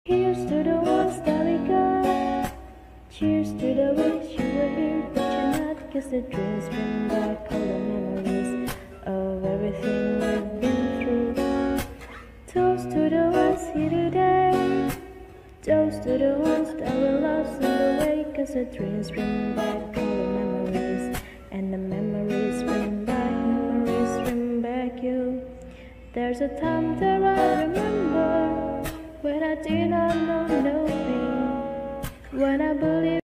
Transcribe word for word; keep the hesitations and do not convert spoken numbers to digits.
Here's to the ones that we got. Cheers to the wish you were here, but you're not. 'Cause the dreams bring back all the memories of everything we've been through. Toast to the ones here today. Toast to the ones that we lost on the way. 'Cause the dreams bring back all the memories, and the memories bring back, memories bring back you. There's a time that I remember when I did not know no pain, when I believed